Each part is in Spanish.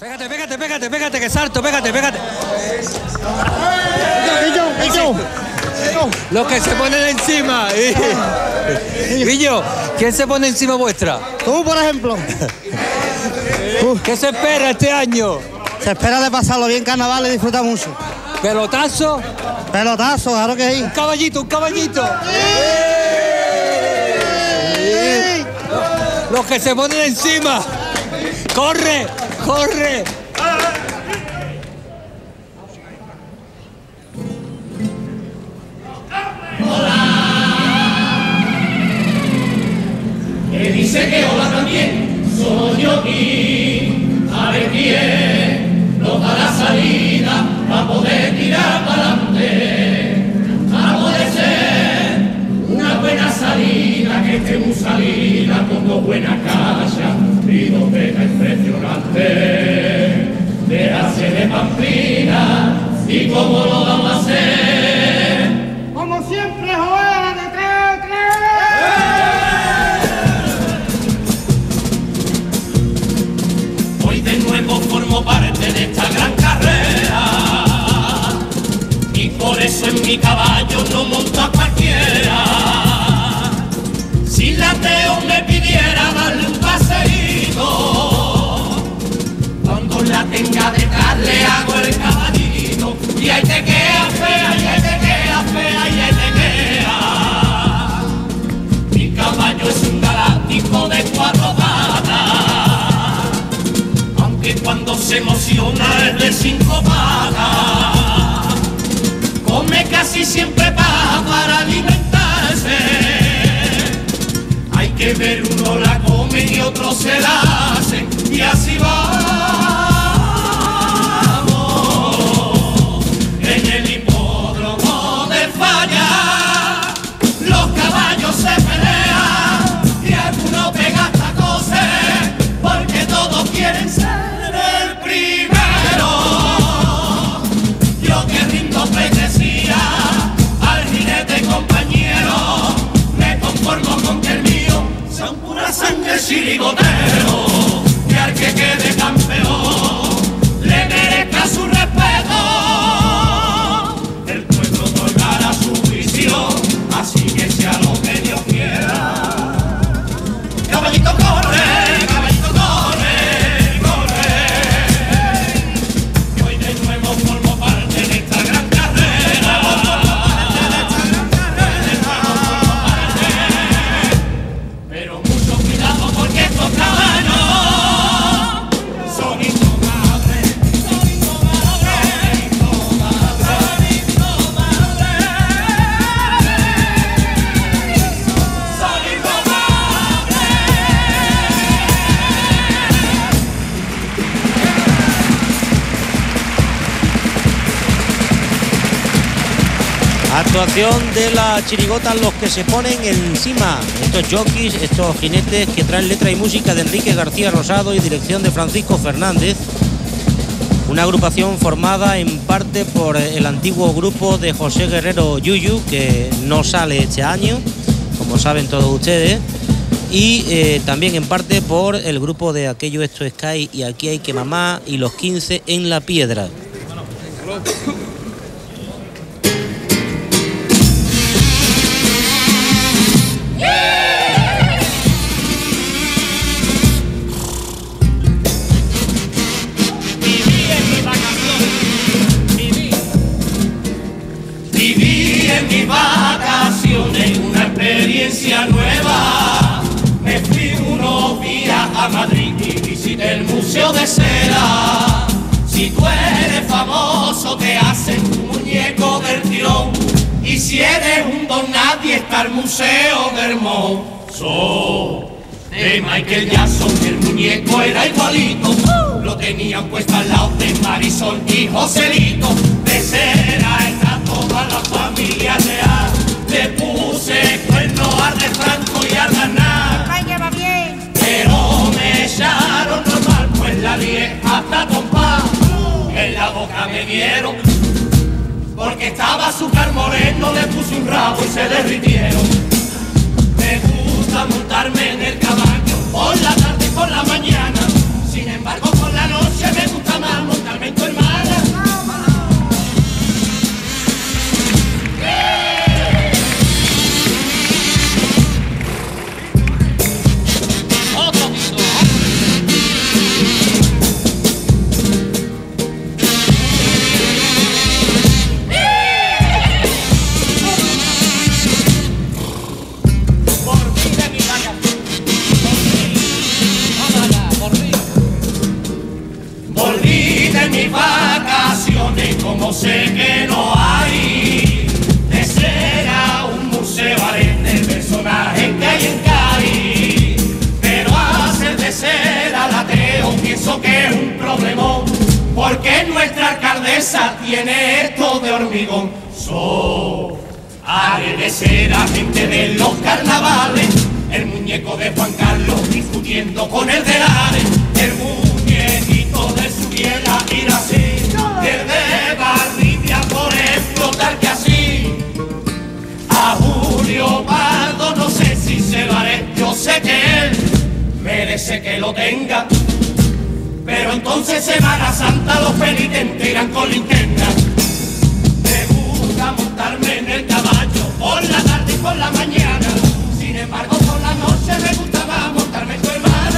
Pégate, que salto, pégate. Los que se ponen encima. Guillo, ¿quién se pone encima vuestra? Tú, por ejemplo. ¿Qué se espera este año? Se espera de pasarlo bien carnaval y disfrutar mucho. ¿Pelotazo? Pelotazo, claro que sí. Un caballito. Los que se ponen encima. ¡Corre! Que dice que hola también, soy yo aquí, a ver quién nos da la salida para poder tirar para adelante, para poder ser una buena salida, que estemos salida con dos buenas calles y dos becas impresionantes, déjase de pamplina y cómo lo vamos a hacer. Como siempre, joder, de tres. De nuevo formo parte de esta gran carrera y por eso en mi caballo no monto a cualquiera. Si la Teo me pidiera darle un paseíto, cuando la tenga detrás le hago el caballito y ahí te queda fea, y ahí te queda fea, y ahí te queda. Mi caballo es un galáctico de 4 patas, que cuando se emociona es de 5 patas, come casi siempre para alimentarse. Hay que ver, uno la come y otro se la hace, y así vamos. En el hipódromo de Falla los caballos se pelean y alguno pega hasta coser, porque todos quieren ser el primero. Yo que rindo pleitesía al jinete compañero, me conformo con que el mío sea un pura sangre chirigotero, que al que quede campeón le merezca su respeto. El pueblo otorgará su visión, así que sea lo que Dios quiera. Caballito corre, caballito corre. Actuación de la chirigota Los que se ponen encima. Estos jockeys, estos jinetes que traen letra y música de Enrique García Rosado y dirección de Francisco Fernández. Una agrupación formada en parte por el antiguo grupo de José Guerrero Yuyu, que no sale este año, como saben todos ustedes. Y también en parte por el grupo de Aquello Esto es Sky y Aquí hay que mamá y Los 15 en la Piedra. Viví en mis vacaciones una experiencia nueva. Me fui unos días a Madrid y visité el Museo de Cera. Si tú eres famoso te hacen tu muñeco del tirón, y si eres un don nadie está el Museo del Hermoso de Michael Jackson. El muñeco era igualito, lo tenían puesto al lado de Marisol y Joselito. De Cera está toda la familia real. Le puse cuerno al de Franco y al Ganar, pero me echaron normal, pues la lié hasta compás. En la boca me dieron, porque estaba azúcar moreno, le puse un rabo y se derritieron. Me gusta montarme en el caballo por la tarde y por la mañana, sin embargo por la noche me gusta mis vacaciones, como sé que no hay, de ser a un museo del personaje que hay en Cádiz, pero hacer de ser al ateo pienso que es un problemón, porque nuestra alcaldesa tiene esto de hormigón. Haré de ser agente de los carnavales, el muñeco de Juan Carlos discutiendo con el de Lares, el muñequito de Subiela ir así, el de Barridia por explotar que así. A Julio Pardo no sé si se lo haré, yo sé que él merece que lo tenga, pero entonces Semana Santa los penitentes irán con linterna. Me gusta montarme en el caballo por la tarde y por la mañana, sin embargo por la noche me gustaba montarme en tu hermana.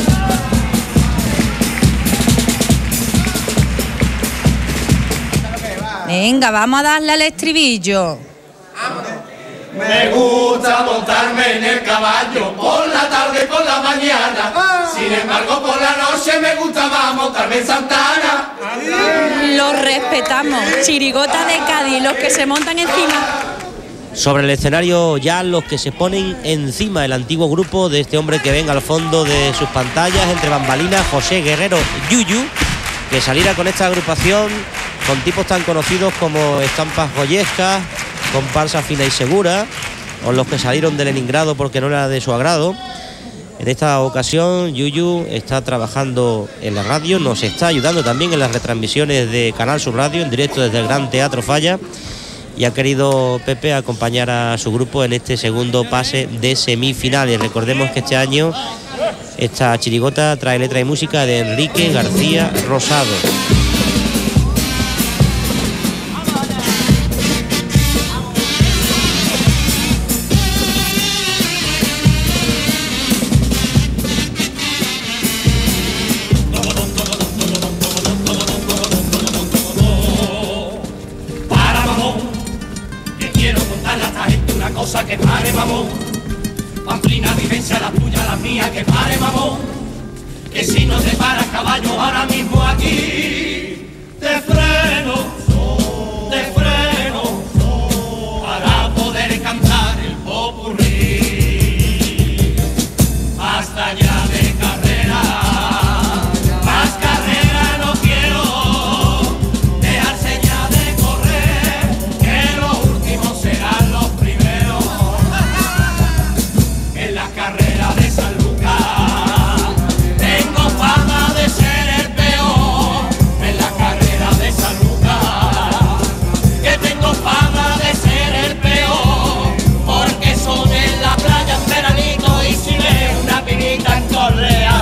Venga, vamos a darle al estribillo. Me gusta montarme en el caballo por la tarde y por la mañana, sin embargo por la noche me gustaba montarme en Santana. Lo respetamos. Chirigota de Cádiz, los que se montan encima. Sobre el escenario ya los que se ponen encima, el antiguo grupo de este hombre que ven al fondo de sus pantallas, entre bambalinas, José Guerrero Yuyu, que saliera con esta agrupación con tipos tan conocidos como Estampas Goyescas, Comparsa Fina y Segura, o los que salieron de Leningrado porque no era de su agrado. En esta ocasión Yuyu está trabajando en la radio, nos está ayudando también en las retransmisiones de Canal Sur Radio en directo desde el Gran Teatro Falla, y ha querido Pepe acompañar a su grupo en este segundo pase de semifinales. Recordemos que este año esta chirigota trae letra y música de Enrique García Rosado. Que pare, mamón, pamplina, vivencia, la tuya, la mía, que pare, mamón, que si no te paras caballo ahora mismo aquí, te freno, para poder cantar el popurrí, hasta ya de carrera, más carrera no quiero, dejar señal de correr, que los últimos serán los primeros. Carrera de San Lucas, tengo fama de ser el peor. En la carrera de San Lucas, que tengo fama de ser el peor, porque son en la playa en veranito y si veo una pinita en Correa,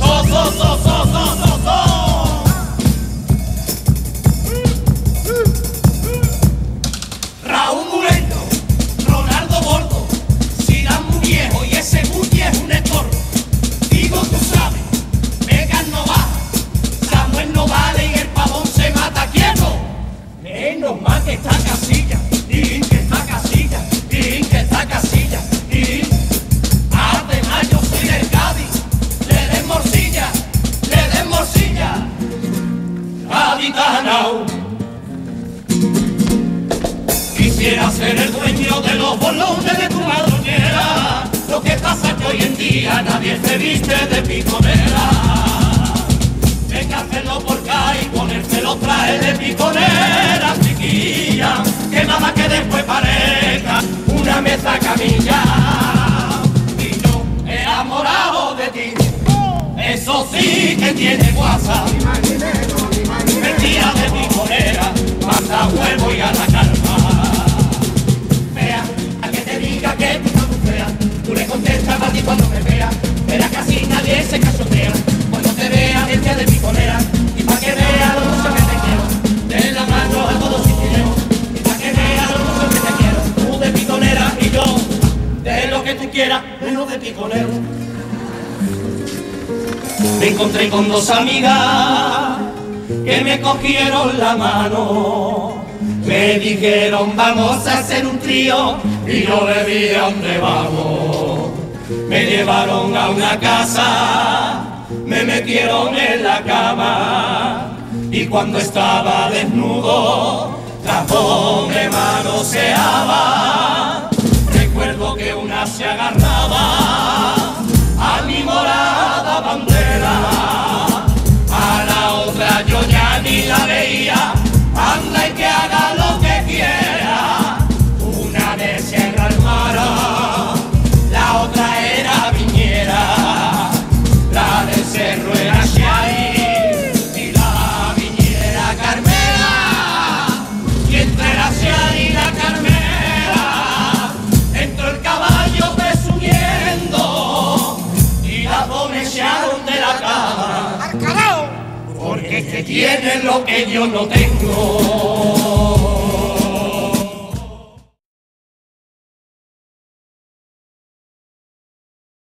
Raúl Moreno, Ronaldo Bordo, Sirán muy viejo y ese Guti es un estorbo. Digo, tú sabes, Vegas no baja, Samuel no vale y el pavón se mata quieto. Menos mal que está Casilla, y que está Casilla, y que está Casilla, y además yo soy del Cádiz, le den morcilla, Gaditano. Quisiera ser el dueño de los bolones de tu madroñera, lo que pasa es que hoy en día nadie se viste de piconera. Venga a hacerlo por acá y ponerse los trajes de piconera, chiquilla, que nada que después parezca una mesa camilla. Y yo enamorado de ti, eso sí que tiene guasa, vestida de piconera, manda huevo y a la calma. Que tú no feas, tú le contestas a ti cuando me veas, verás que así nadie se casotea, cuando te vea bestia de piconera, y pa' que vea lo mucho que te quiero, den la mano a todos si queremos, y pa' que vea lo mucho que te quiero, tú de piconera y yo, de lo que tú quieras, menos de piconero. Me encontré con dos amigas que me cogieron la mano, me dijeron vamos a hacer un trío, y yo le dije ¿a dónde vamos? Me llevaron a una casa, me metieron en la cama, y cuando estaba desnudo, las dos me manoseaba. Recuerdo que una se agarraba a mi morada bandera, a la otra yo ya ni la veía. Anda y que haga lo que quiera. Una de Sierra Almara, la otra era Viñera, la del Cerro era Xiari y la Viñera Carmela. Y entre la Xiari y la Carmela entró el caballo presumiendo y las dos me echaron de la cama. Porque es que tiene lo que yo no tengo.